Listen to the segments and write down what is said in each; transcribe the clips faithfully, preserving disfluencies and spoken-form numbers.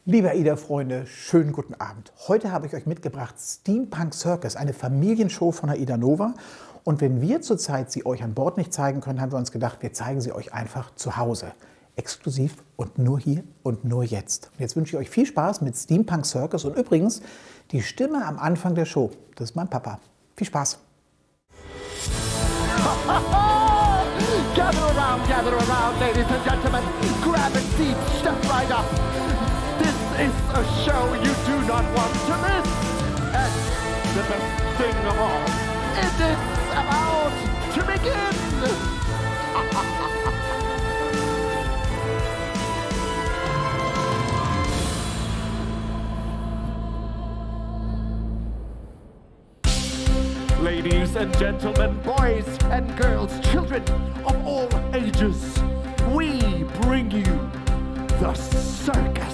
Liebe AIDA-Freunde, schönen guten Abend. Heute habe ich euch mitgebracht Steampunk Circus, eine Familienshow von AIDA Nova. Und wenn wir zurzeit sie euch an Bord nicht zeigen können, haben wir uns gedacht, wir zeigen sie euch einfach zu Hause. Exklusiv und nur hier und nur jetzt. Und jetzt wünsche ich euch viel Spaß mit Steampunk Circus. Und übrigens, die Stimme am Anfang der Show, das ist mein Papa. Viel Spaß. Gather around, gather around, ladies and gentlemen. Grab a seat, step right up. This is a show you do not want to miss. And the best thing of all, it is about to begin. Ladies and gentlemen, boys and girls, children of all ages, we bring you the circus.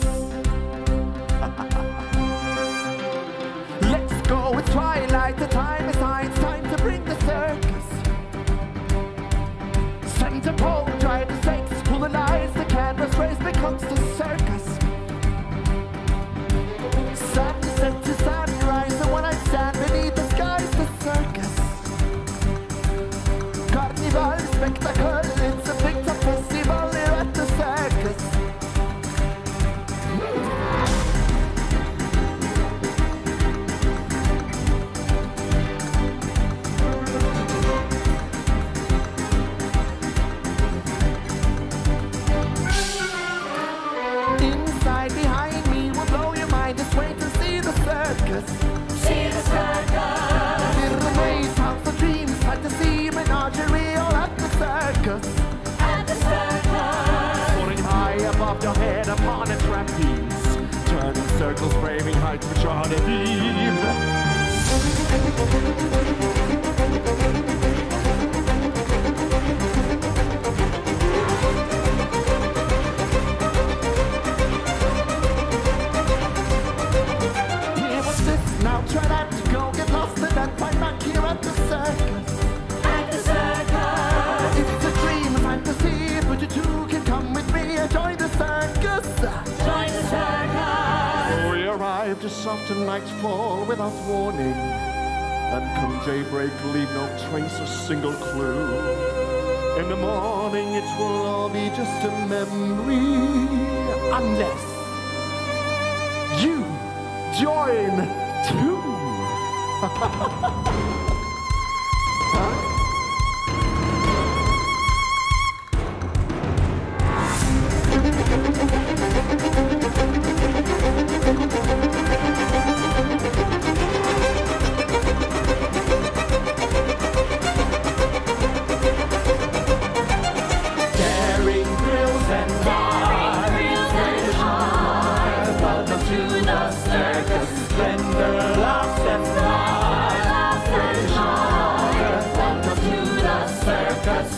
Let's go, it's twilight, the time is high, it's time to bring the circus. Center pole, drive the stakes, pull the lines, the canvas race becomes the circus. Sunset to sunrise, and when I stand beneath the skies, the circus. Carnival, spectacle, it's a big time festival here at the circus. Inside, behind me will blow your mind. Just wait to see the circus. See the circus. Little maze, house of dreams, fantasy, menagerie, all at the circus. At the circus. Soaring high above your head upon a trapeze, turning circles, braving heights which are the deep. Now try not to go get lost in that find back here at the circus. At the circus. It's a dream, a fantasy, but you too can come with me and join the circus. Join the circus. We arrive just after nightfall without warning, and come daybreak leave no trace or single clue. In the morning it will all be just a memory, unless you join too. Huh? Daring thrills and bars, welcome to the circus. Splendor, laughs and smiles, and joy. Welcome to the circus.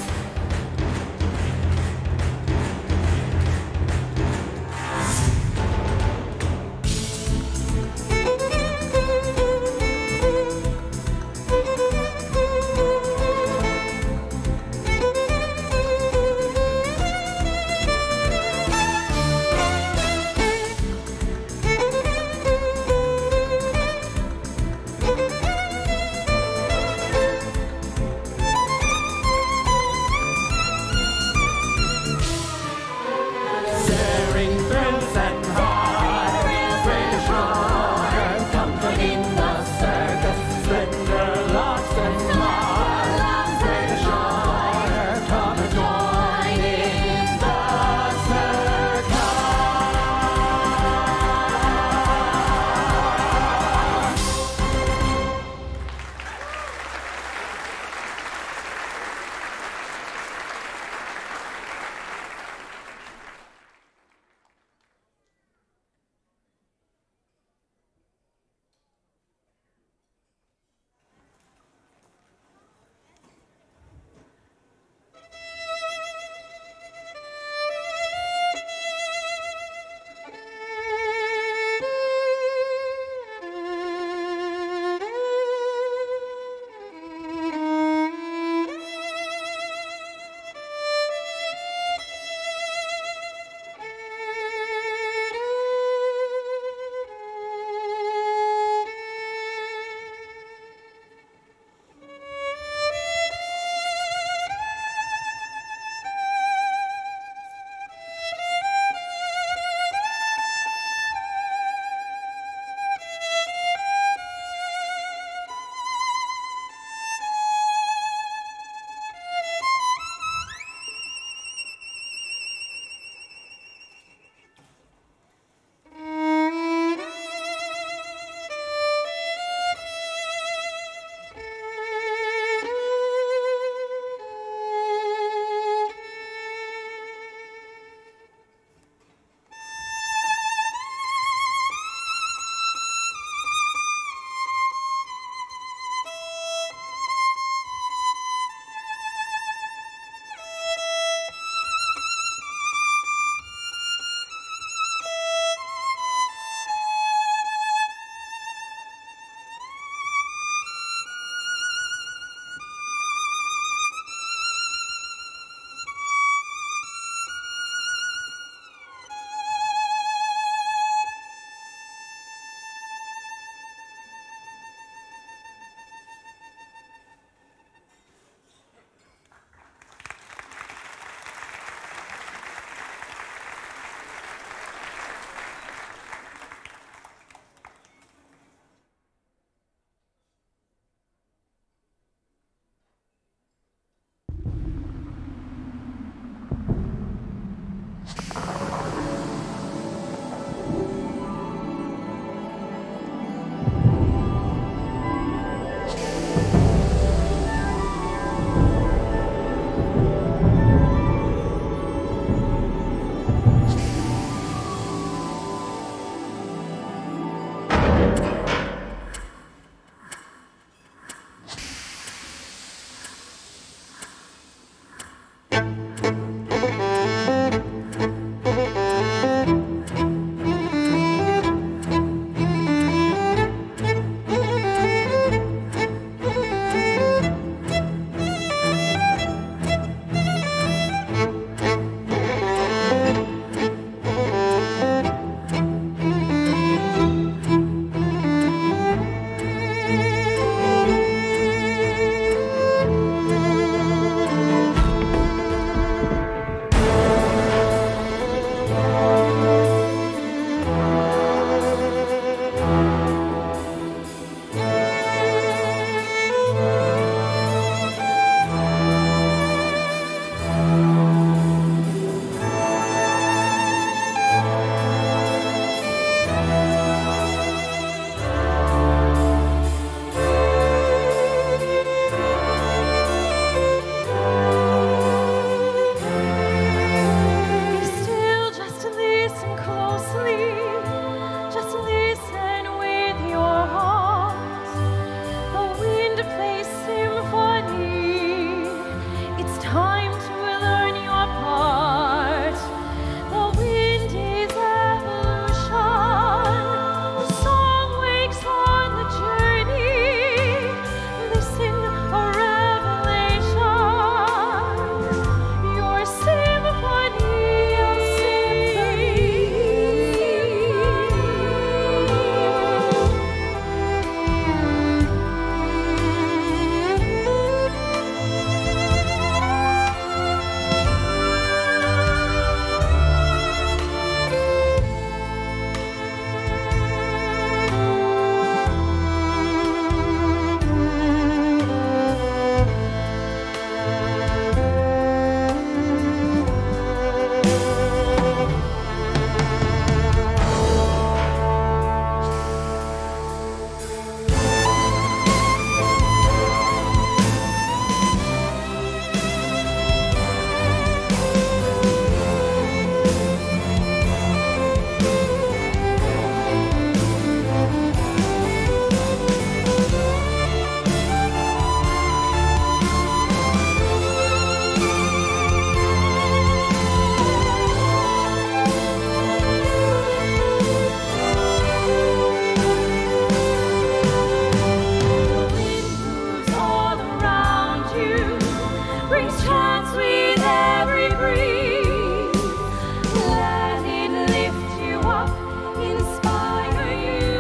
inspire you.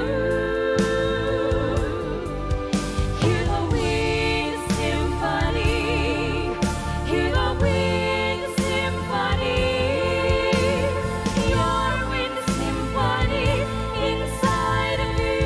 Hear the wind symphony. Hear the wind symphony. Your wind symphony inside of you.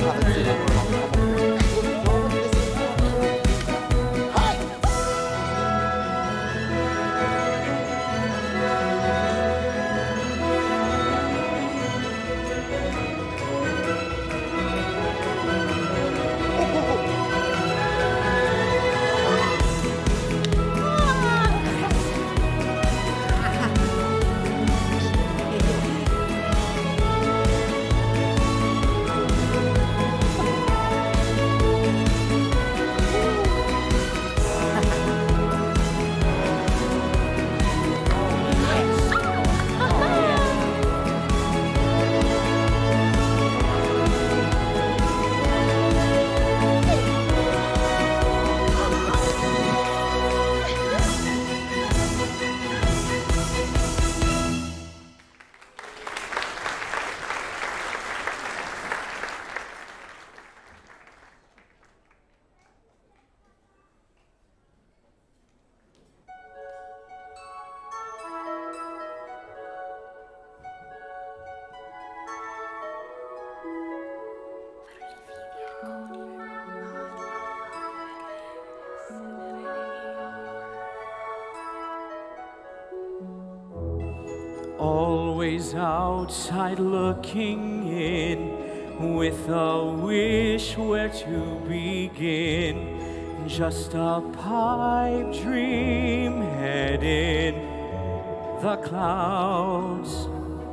Always outside looking in, with a wish where to begin. Just a pipe dream head in the clouds,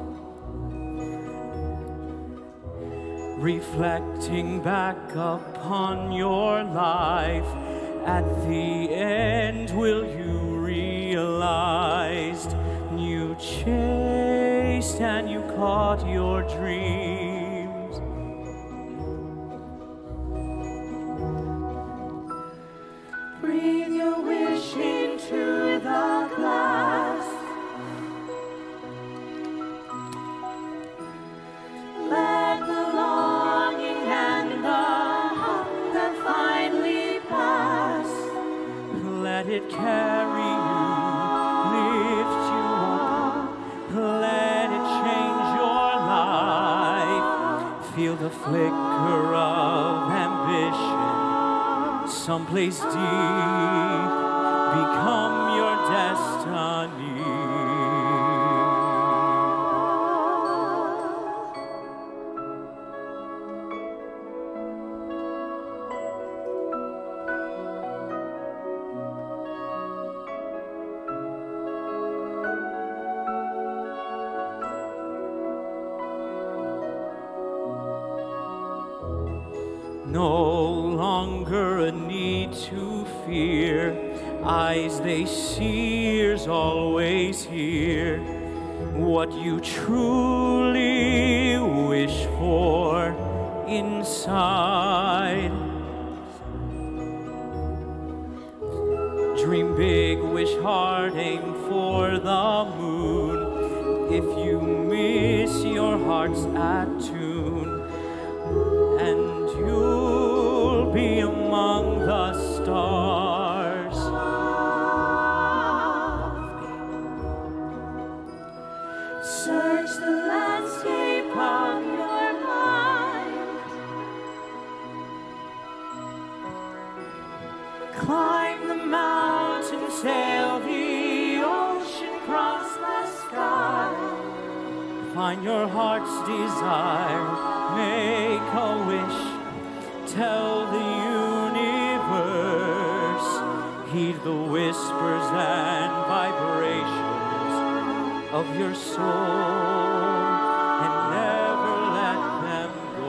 reflecting back upon your life. At the end, will you realize you chased and you caught your dreams? Breathe your wish into the glass. Let the longing and the hunger finally pass. Let it carry you, lift you up. Let it change your life. Feel the flicker of ambition someplace deep, become your destiny. No longer a need to fear. Eyes they see, ears always hear. What you truly wish for inside. Dream big, wish hard, aim for the moon. If you miss, your heart's at tune, and you'll be among the stars. Search the landscape of your mind. Climb the mountain, sail the ocean, cross the sky. Find your heart's desire, make a wish, tell the universe, heed the whispers and vibrations of your soul, and never let them go.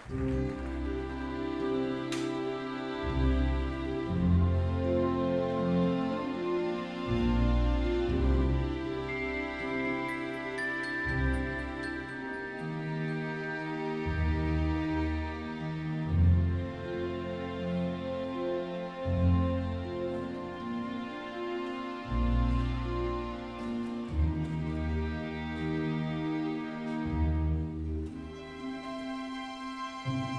Musik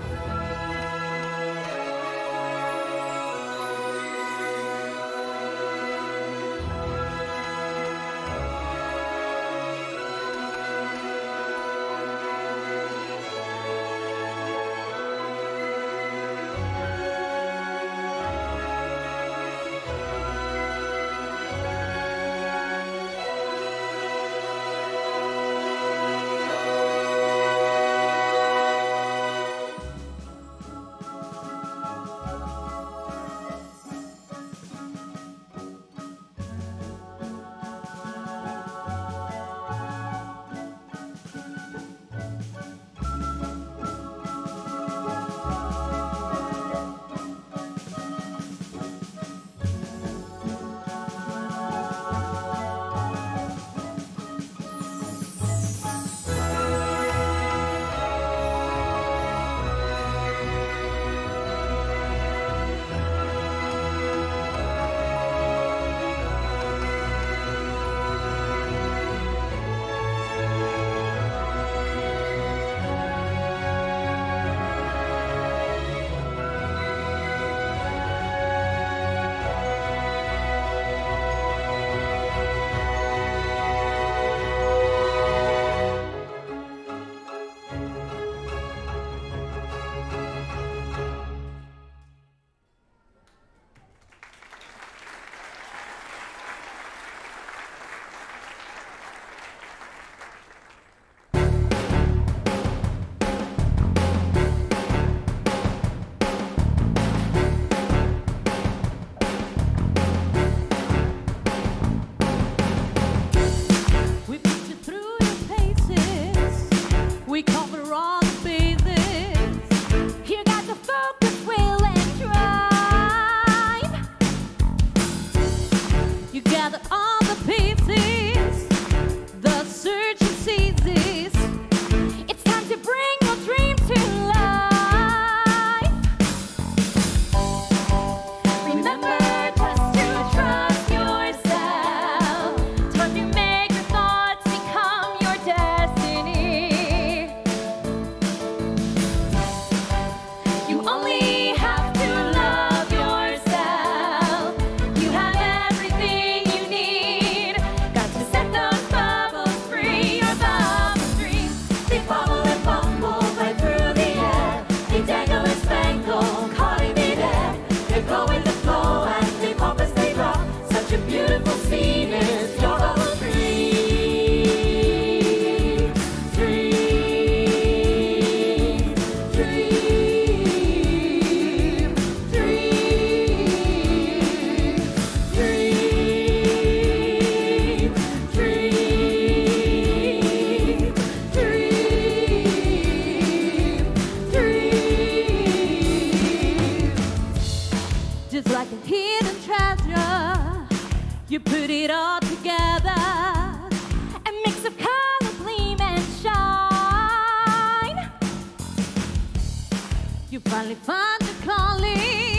You put it all together, a mix of color, gleam and shine. You finally find your calling.